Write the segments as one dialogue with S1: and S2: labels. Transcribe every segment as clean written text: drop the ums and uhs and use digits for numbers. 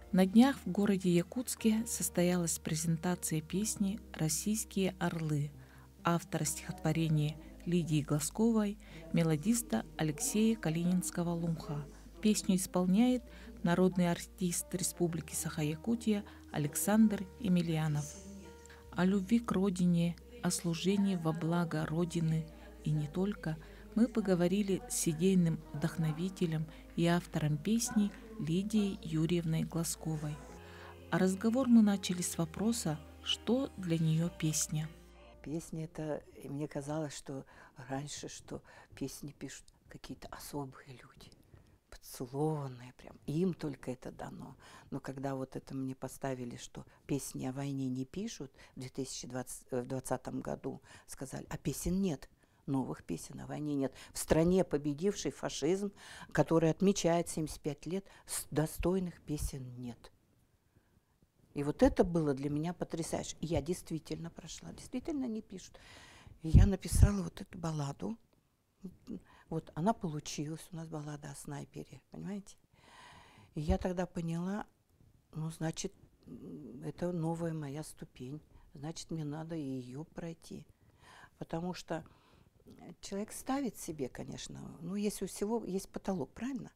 S1: На днях в городе Якутске состоялась презентация песни «Российские орлы» автора стихотворения Лидии Глазковой, мелодиста Алексея Калининского-Лумха. Песню исполняет народный артист Республики Саха-Якутия Александр Емельянов. О любви к родине, о служении во благо Родины и не только мы поговорили с идейным вдохновителем и автором песни Лидией Юрьевной Глазковой. А разговор мы начали с вопроса, что для нее песня.
S2: Песня это, мне казалось, что раньше, что песни пишут какие-то особые люди, поцелованные прям, им только это дано. Но когда вот это мне поставили, что песни о войне не пишут в 2020 году, сказали, а песен нет. Новых песен о войне нет. В стране, победившей фашизм, который отмечает 75 лет, достойных песен нет. И вот это было для меня потрясающе. И я действительно прошла, действительно не пишут. И я написала вот эту балладу. Вот она получилась, у нас баллада о снайпере, понимаете? И я тогда поняла, ну, значит, это новая моя ступень. Значит, мне надо и ее пройти. Потому что человек ставит себе, конечно, ну, есть у всего, есть потолок, правильно?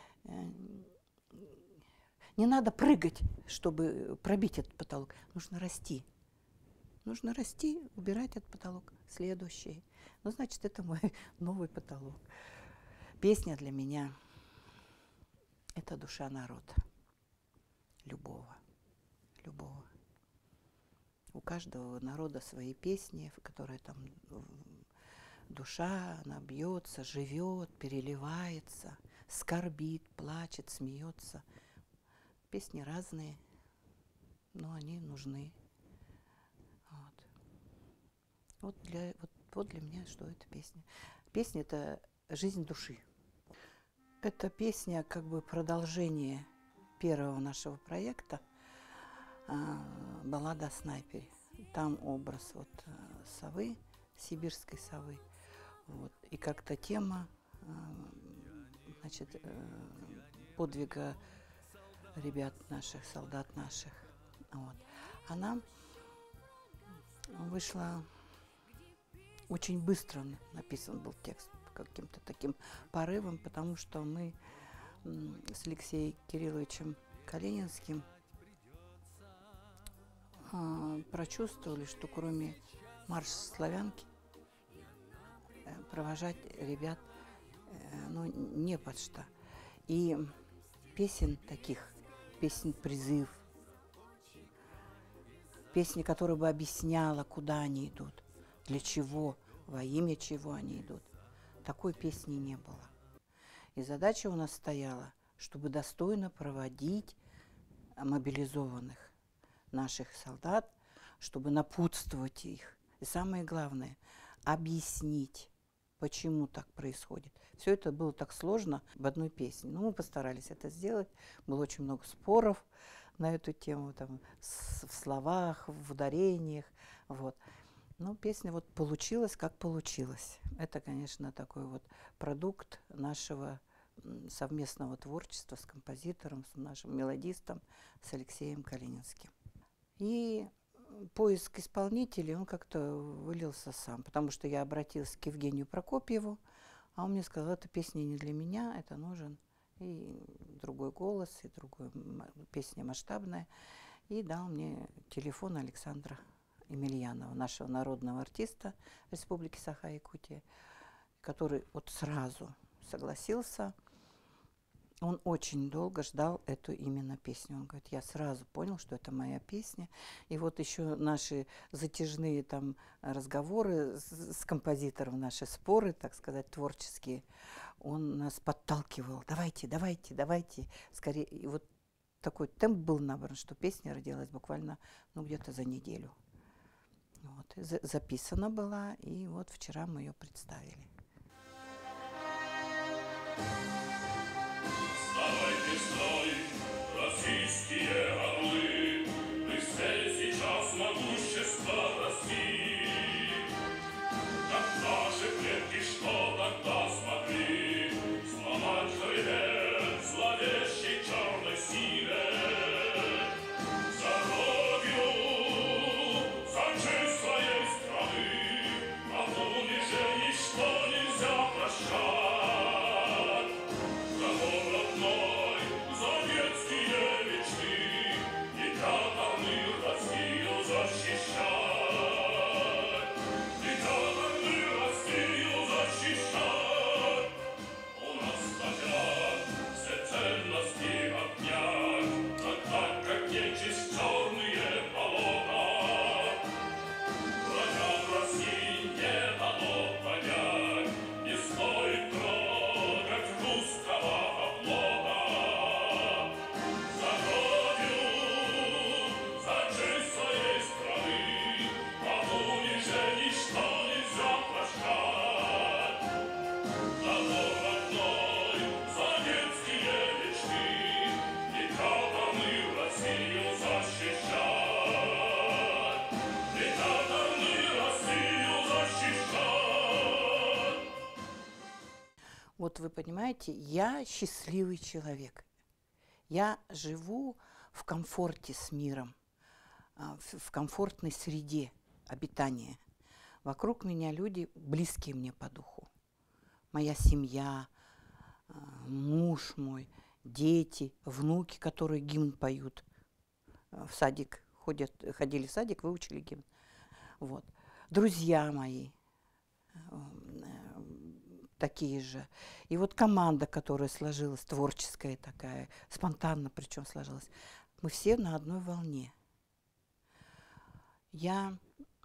S2: Не надо прыгать, чтобы пробить этот потолок. Нужно расти. Нужно расти, убирать этот потолок. Следующий. Ну, значит, это мой новый потолок. Песня для меня – это душа народа. Любого. Любого. У каждого народа свои песни, в которые там душа, она бьется, живет, переливается, скорбит, плачет, смеется. Песни разные, но они нужны. Вот для меня что это песня? Песня – это жизнь души. Это песня как бы продолжение первого нашего проекта «Баллада о снайпере». Там образ вот совы, сибирской совы. Вот. И как-то тема значит, подвига ребят наших, солдат наших. Вот. Она вышла очень быстро, написан был текст каким-то таким порывом, потому что мы с Алексеем Кирилловичем Калининским прочувствовали, что кроме марш славянки провожать ребят ну, не под что. И песен таких, песен призыв, песни, которая бы объясняла, куда они идут, для чего, во имя чего они идут. Такой песни не было. И задача у нас стояла, чтобы достойно проводить мобилизованных наших солдат, чтобы напутствовать их. И самое главное, объяснить, почему так происходит. Все это было так сложно в одной песне. Но мы постарались это сделать. Было очень много споров на эту тему, там, в словах, в ударениях. Вот. Но песня вот получилась, как получилась. Это, конечно, такой вот продукт нашего совместного творчества с композитором, с нашим мелодистом, с Алексеем Калининским. И поиск исполнителей, он как-то вылился сам, потому что я обратилась к Евгению Прокопьеву, а он мне сказал, эта песня не для меня, это нужен и другой голос, и другая песня масштабная, и дал мне телефон Александра Емельянова, нашего народного артиста Республики Саха-Якутия, который вот сразу согласился. Он очень долго ждал эту именно песню. Он говорит, я сразу понял, что это моя песня. И вот еще наши затяжные там разговоры с композитором, наши споры, так сказать, творческие, он нас подталкивал. Давайте, давайте, давайте, скорее. И вот такой темп был набран, что песня родилась буквально, ну, где-то за неделю. Вот. Записана была, и вот вчера мы ее представили.
S3: Российские орлы, Брюссель сейчас могущество России. Как наши предки, что тогда смогли сломать хребет зловещей черной силе.
S2: Вот вы понимаете, я счастливый человек. Я живу в комфорте с миром, в комфортной среде обитания. Вокруг меня люди, близкие мне по духу. Моя семья, муж мой, дети, внуки, которые гимн поют. В садик ходили в садик, выучили гимн. Вот. Друзья мои такие же. И вот команда, которая сложилась, творческая такая, спонтанно причем сложилась. Мы все на одной волне. Я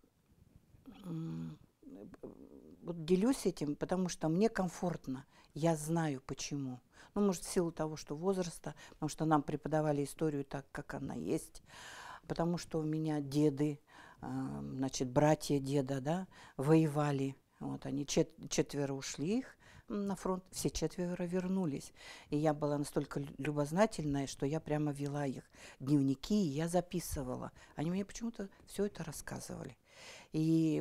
S2: вот делюсь этим, потому что мне комфортно. Я знаю почему. Ну, может, в силу того, что возраста, потому что нам преподавали историю так, как она есть, потому что у меня деды, значит, братья деда, да, воевали. Вот они четверо ушли их на фронт, все четверо вернулись. И я была настолько любознательная, что я прямо вела их дневники, и я записывала. Они мне почему-то все это рассказывали. И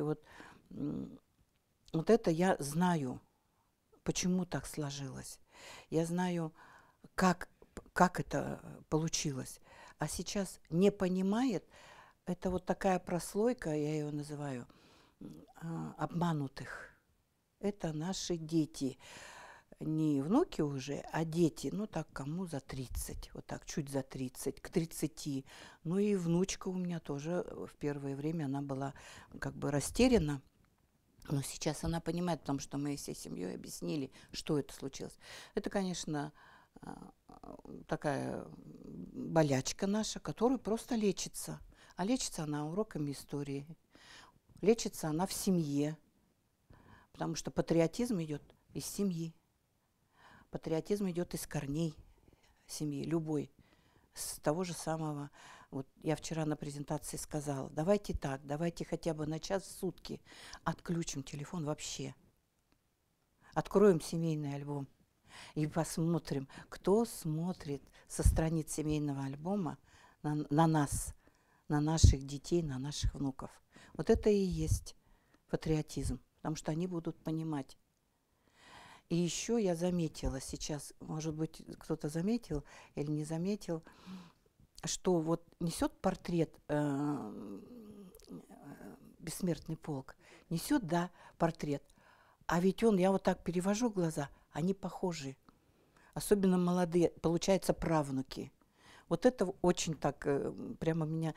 S2: вот это я знаю, почему так сложилось. Я знаю, как это получилось. А сейчас не понимает, это вот такая прослойка, я ее называю, обманутых. Это наши дети. Не внуки уже, а дети. Ну так, кому за 30. Вот так, чуть за 30, к 30. Ну и внучка у меня тоже в первое время, она была как бы растеряна. Но сейчас она понимает, потому что мы всей семьей объяснили, что это случилось. Это, конечно, такая болячка наша, которая просто лечится. А лечится она уроками истории. Лечится она в семье. Потому что патриотизм идет из семьи. Патриотизм идет из корней семьи, любой. С того же самого, вот я вчера на презентации сказала, давайте так, давайте хотя бы на час в сутки отключим телефон вообще. Откроем семейный альбом и посмотрим, кто смотрит со страниц семейного альбома на нас, на наших детей, на наших внуков. Вот это и есть патриотизм, потому что они будут понимать. И еще я заметила сейчас, может быть, кто-то заметил или не заметил, что вот несет портрет «Бессмертный полк», несет, да, портрет, а ведь я вот так перевожу глаза, они похожи, особенно молодые, получается, правнуки. Вот это очень так прямо меня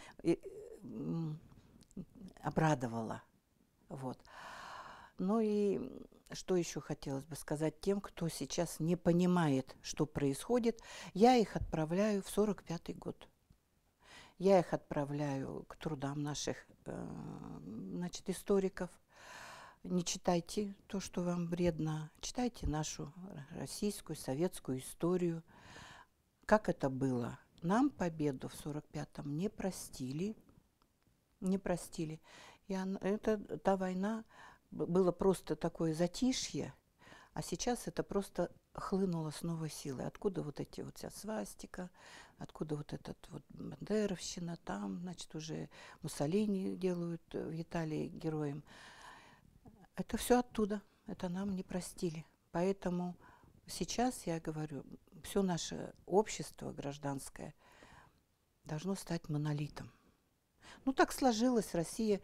S2: обрадовало. Вот. Ну и что еще хотелось бы сказать тем, кто сейчас не понимает, что происходит. Я их отправляю в 45-й год. Я их отправляю к трудам наших значит, историков. Не читайте то, что вам вредно. Читайте нашу российскую, советскую историю. Как это было? Нам победу в 45-м не простили. Не простили. И та война... Было просто такое затишье, а сейчас это просто хлынуло с новой силой. Откуда вот эти вот вся свастика, откуда вот этот вот бандеровщина, там, значит, уже Муссолини делают в Италии героем. Это все оттуда, это нам не простили. Поэтому сейчас, я говорю, все наше общество гражданское должно стать монолитом. Ну, так сложилось, Россия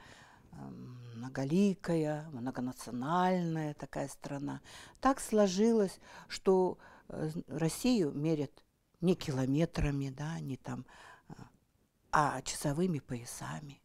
S2: многоликая, многонациональная такая страна. Так сложилось, что Россию мерят не километрами, да, не там, а часовыми поясами.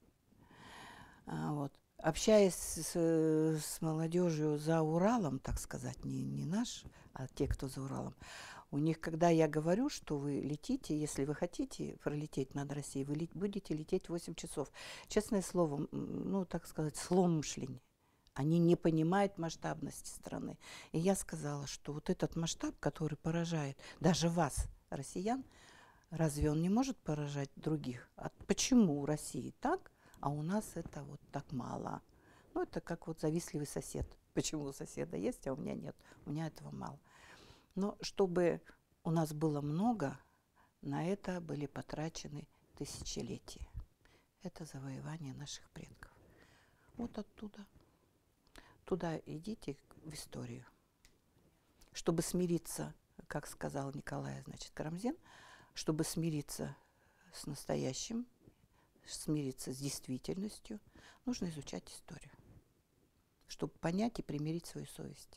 S2: Вот. Общаясь с молодежью за Уралом, так сказать, не наш, а те, кто за Уралом, у них, когда я говорю, что вы летите, если вы хотите пролететь над Россией, вы будете лететь 8 часов. Честное слово, ну, так сказать, слом мышления. Они не понимают масштабности страны. И я сказала, что вот этот масштаб, который поражает даже вас, россиян, разве он не может поражать других? Почему у России так, а у нас это вот так мало? Ну, это как вот завистливый сосед. Почему у соседа есть, а у меня нет? У меня этого мало. Но чтобы у нас было много, на это были потрачены тысячелетия. Это завоевание наших предков. Вот оттуда. Туда идите в историю. чтобы смириться, как сказал Николай, значит, Карамзин, чтобы смириться с настоящим, смириться с действительностью, нужно изучать историю, чтобы понять и примирить свою совесть.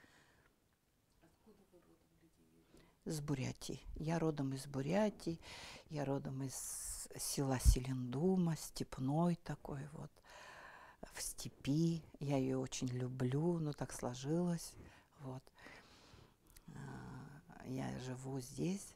S2: С Бурятии. Я родом из Бурятии, я родом из села Селендума, степной такой вот, в степи. Я ее очень люблю, но так сложилось. Вот. Я живу здесь,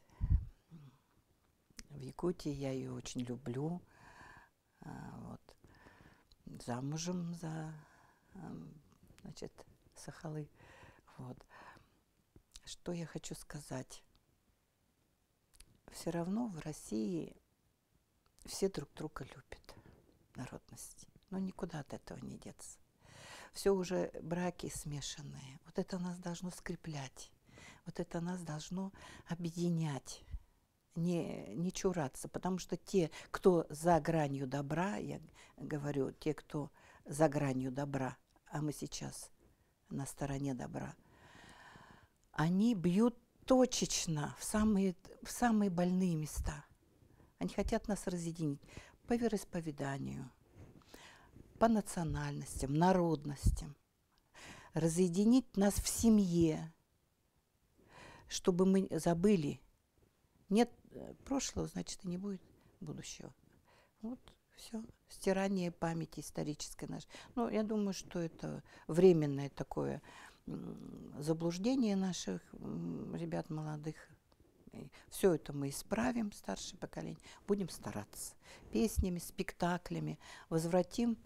S2: в Якутии, я ее очень люблю. Вот. Замужем за, значит, Сахалы. Вот. Что я хочу сказать? Все равно в России все друг друга любят, народности. Но никуда от этого не деться. Все уже браки смешанные. Вот это нас должно скреплять. Вот это нас должно объединять. Не чураться. Потому что те, кто за гранью добра, я говорю, те, кто за гранью добра, а мы сейчас на стороне добра, они бьют точечно в самые больные места. Они хотят нас разъединить по вероисповеданию, по национальностям, народностям. Разъединить нас в семье, чтобы мы забыли. Нет прошлого, значит, и не будет будущего. Вот все. Стирание памяти исторической нашей. Ну, я думаю, что это временное такое заблуждение наших ребят молодых. Все это мы исправим, старшее поколение. Будем стараться. Песнями, спектаклями возвратим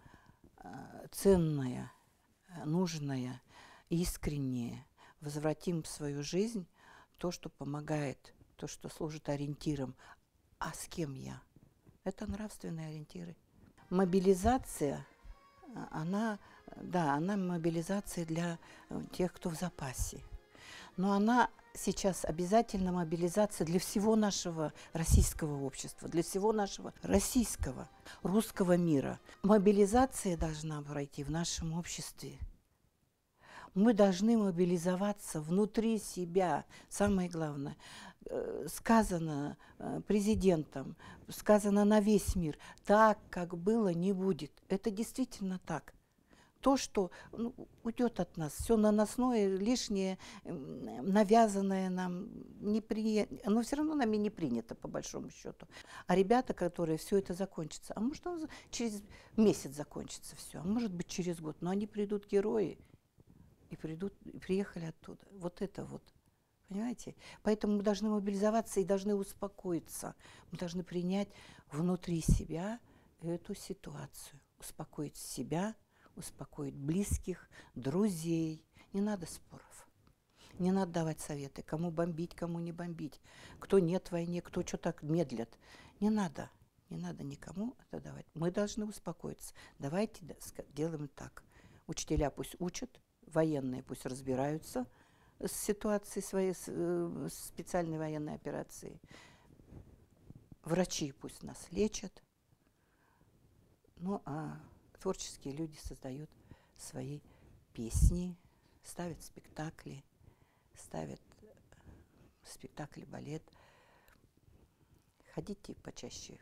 S2: ценное, нужное, искреннее. Возвратим в свою жизнь то, что помогает, то, что служит ориентиром. А с кем я? Это нравственные ориентиры. Мобилизация, она мобилизация для тех, кто в запасе. Но она сейчас обязательно мобилизация для всего нашего российского общества, для всего нашего российского, русского мира. Мобилизация должна пройти в нашем обществе. Мы должны мобилизоваться внутри себя. Самое главное, сказано президентом, сказано на весь мир. Так, как было, не будет. Это действительно так. То, что уйдет от нас, все наносное, лишнее, навязанное нам, оно все равно нами не принято, по большому счету. А ребята, которые все это закончится, а может, через месяц закончится все, а может быть, через год, но они придут герои, и приехали оттуда. Вот это вот. Понимаете? Поэтому мы должны мобилизоваться и должны успокоиться. Мы должны принять внутри себя эту ситуацию. Успокоить себя, успокоить близких, друзей. Не надо споров. Не надо давать советы, кому бомбить, кому не бомбить. Кто нет в войне, кто что так медлит. Не надо. Не надо никому это давать. Мы должны успокоиться. Давайте делаем так. Учителя пусть учат, военные пусть разбираются с ситуацией своей, с специальной военной операцией. Врачи пусть нас лечат. Ну, а творческие люди создают свои песни, ставят спектакли, балет. Ходите почаще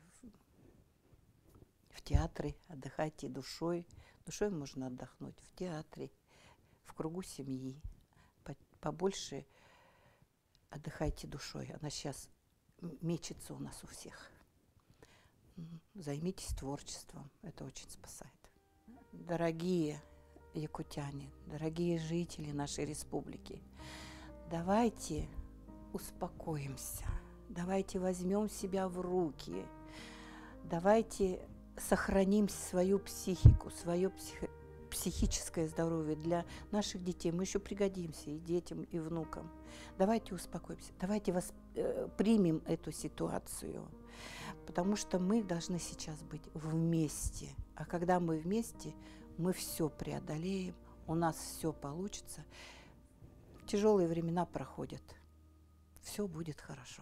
S2: в театры, отдыхайте душой. Душой можно отдохнуть в театре, в кругу семьи. Побольше отдыхайте душой. Она сейчас мечется у нас у всех. Займитесь творчеством. Это очень спасает. Дорогие якутяне, дорогие жители нашей республики, давайте успокоимся. Давайте возьмем себя в руки. Давайте сохраним свою психику, свое психическое здоровье для наших детей. Мы еще пригодимся и детям, и внукам. Давайте успокоимся, давайте примем эту ситуацию, потому что мы должны сейчас быть вместе. А когда мы вместе, мы все преодолеем, у нас все получится. Тяжелые времена проходят. Все будет хорошо.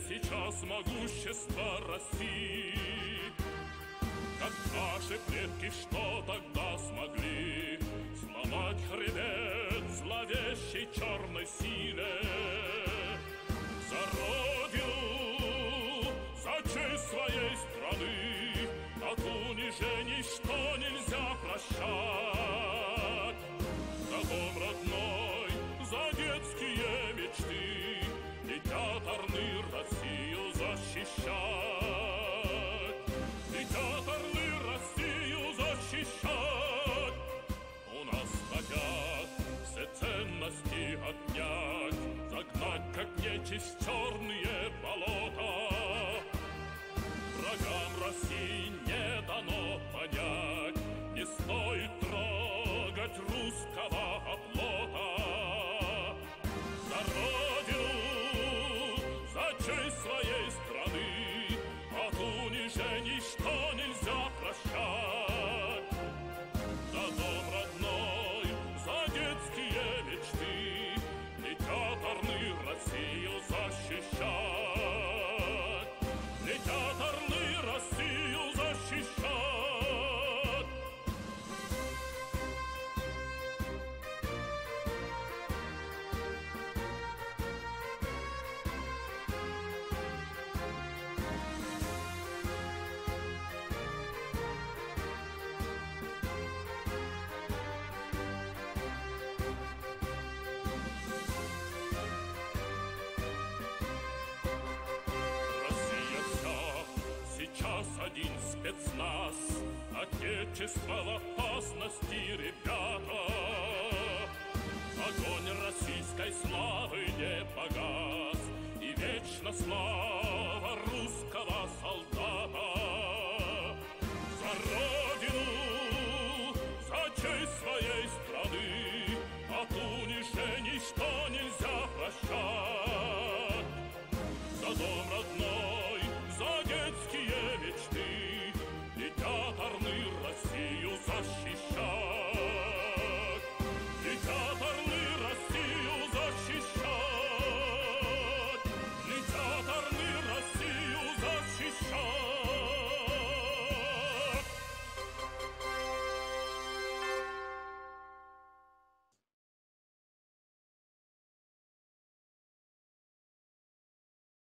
S3: сейчас могущество России. Как наши предки, что тогда смогли сломать хребет зловещей черной силе. За родину, за честь своей страны, от унижений, что нельзя прощать. За дом родной, за детские мечты, летят орлы Россию защищать. Летят орлы Россию защищать. У нас хотят все ценности отнять, загнать, как нечисть, в черные болота. Врагам России не дано понять, не стоит трогать русского оплота. За родину, за честь своей страны, от унижений, что нельзя прощать. За дом родной, за детские мечты, летят орлы Россию защищать. Летят орлы Россию защищать. Россия вся сейчас один спецназ, отечество в опасности, ребята. Огонь российской славы не погас, и вечно слава русского солдата. За родину, за честь своей страны, от унижений, что нельзя прощать.